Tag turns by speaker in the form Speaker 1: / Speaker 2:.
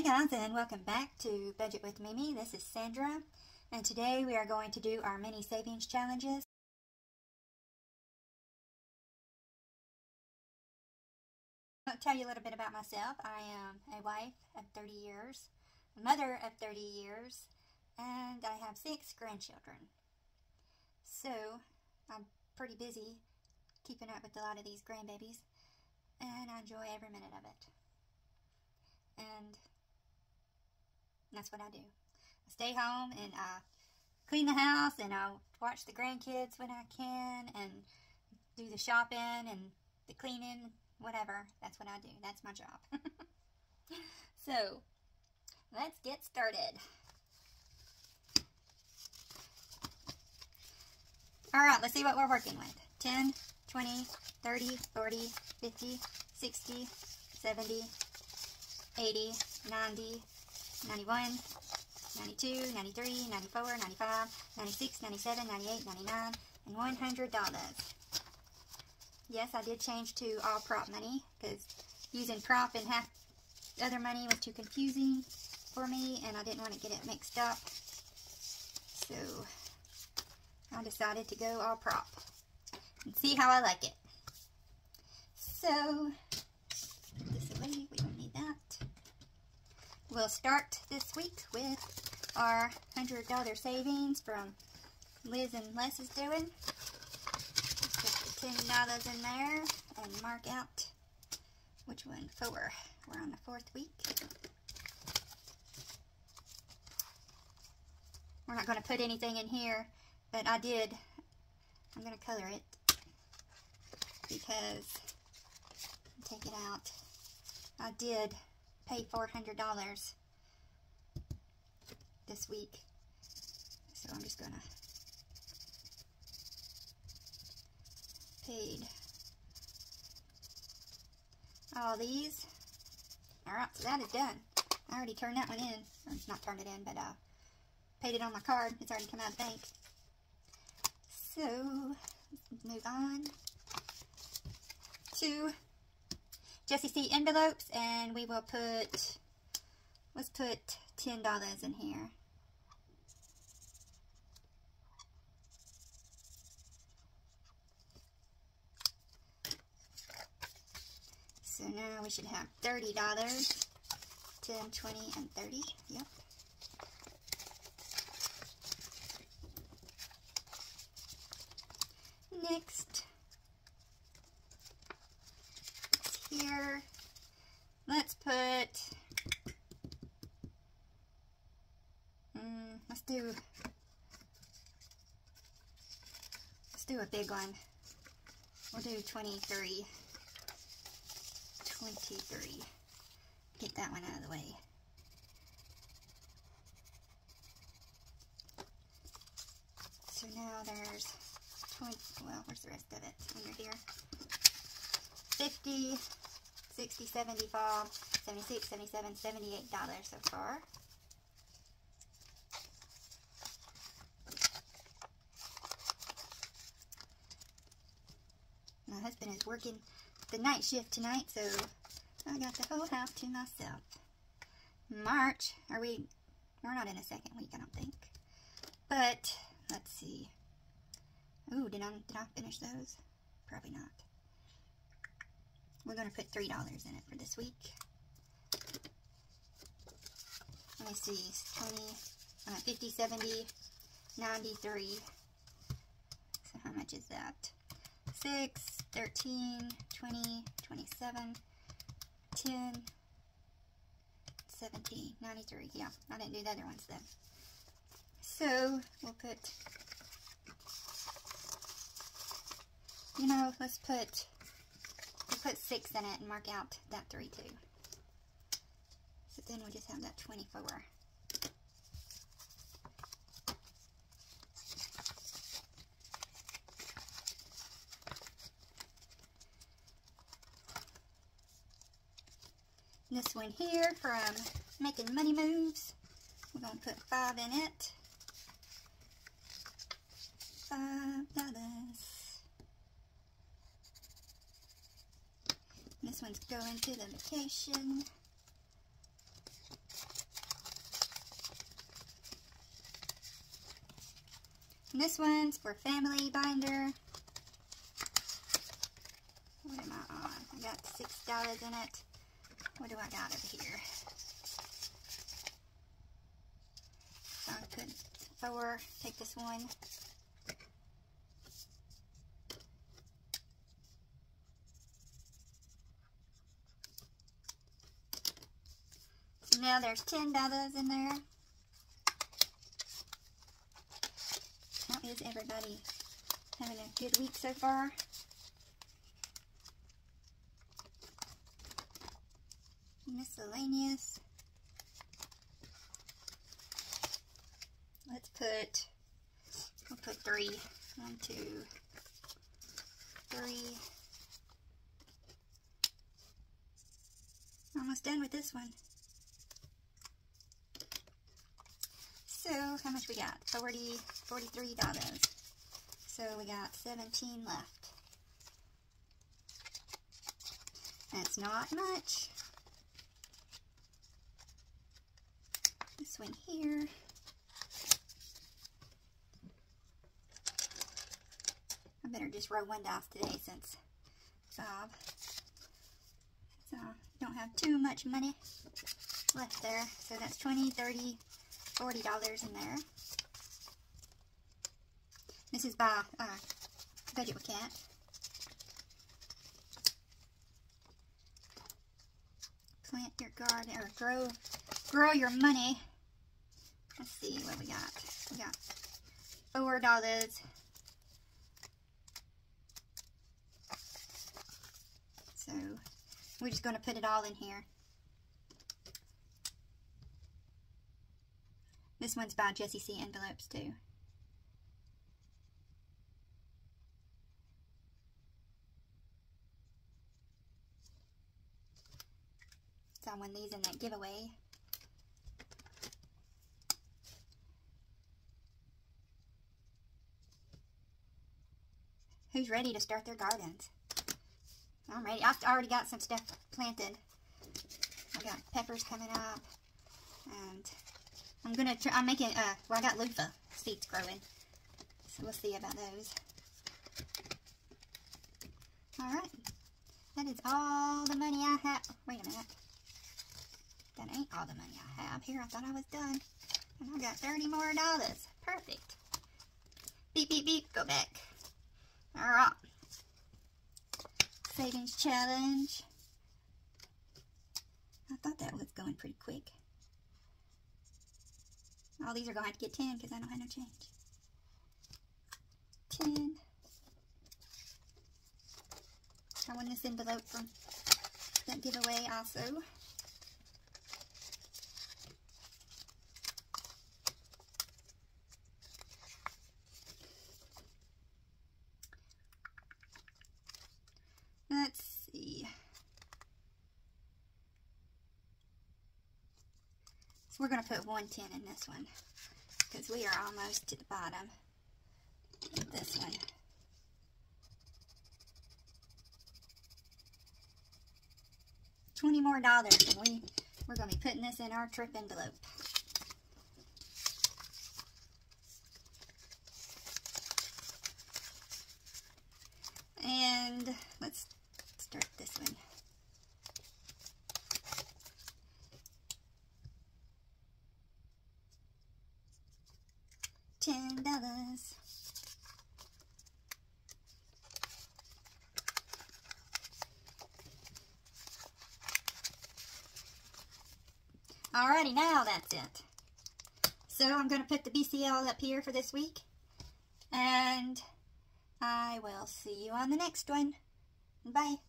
Speaker 1: guys, and welcome back to Budget with Mimi. This is Sandra, and today we are going to do our mini savings challenges. I'll tell you a little bit about myself. I am a wife of 30 years, a mother of 30 years, and I have 6 grandchildren. So I'm pretty busy keeping up with a lot of these grandbabies, and I enjoy every minute of it. And that's what I do. I stay home and I clean the house and I watch the grandkids when I can and do the shopping and the cleaning, whatever. That's what I do. That's my job. So, let's get started. Alright, let's see what we're working with. 10, 20, 30, 40, 50, 60, 70, 80, 90, 91, 92, 93, 94, 95, 96, 97, 98, 99, and $100. Yes, I did change to all prop money because using prop and half other money was too confusing for me and I didn't want to get it mixed up. So I decided to go all prop and see how I like it. So this away, we don't need that. We'll start this week with our $100 savings from Liz and Les is doing. Put the $10 in there and mark out which one for. We're on the 4th week. We're not going to put anything in here, but I'm going to color it because take it out. I did pay $400 this week, so I'm just gonna paid all these. Alright, so that is done. I already turned that one in, or not turned it in, but paid it on my card. It's already come out of the bank. So let's move on to Jessie C envelopes, and we will put, let's put $10 in here. So now we should have $30, 10, 20, and 30, yep. Next, here, let's put, let's do a big one. We'll do 23. Get that one out of the way. So now there's 20, well, where's the rest of it? Under here. 50, 60, 75, 76, 77, $78 so far. My husband is working the night shift tonight, so I got the whole house to myself. March, we're not in a second week, I don't think. But let's see. Ooh, did I finish those? Probably not. We're going to put $3 in it for this week. Let me see, 20, 50, 70, 93. So how much is that? 6, 13, 20, 27, 10, 17, 93. Yeah, I didn't do the other ones then. So we'll put, let's put 6 in it and mark out that 3 too. So then we just have that 24. This one here from Making Money Moves, we're going to put 5 in it. $5. This one's going to the vacation. And this one's for family binder. What am I on? I got $6 in it. What do I got over here? So I put 4. Take this one. So now there's $10 in there. How is everybody having a good week so far? Miscellaneous. We'll put 3. 1, 2, 3. Almost done with this one. So, how much we got? $43. So, we got 17 left. That's not much. This one here. I better just roll one dice today since Bob. So, don't have too much money left there. So, that's $20, $30, $40 in there. This is by Budget with Cat. Plant your garden, or grow your money. Let's see what we got. We got $4. So we're just going to put it all in here. This one's by Jessie C. Envelopes too. So I won these in that giveaway. Who's ready to start their gardens? I'm ready. I've already got some stuff planted. I got peppers coming up, and I'm gonna try. I'm making. Well, I got loofah seeds growing, so we'll see about those. All right, that is all the money I have. Wait a minute. That ain't all the money I have. Here, I thought I was done, and I got $30 more. Perfect. Beep beep beep. Go back. All right. Savings challenge. I thought that was going pretty quick. All these are going to have to get 10 because I don't have no change. 10. I won this envelope from that giveaway also. Let's see. So we're going to put 110 in this one because we are almost to the bottom of this one. $20 more, and we're going to be putting this in our trip envelope. And let's start this one. $10. Alrighty, now that's it. So I'm going to put the BCL up here for this week. And I will see you on the next one. Bye.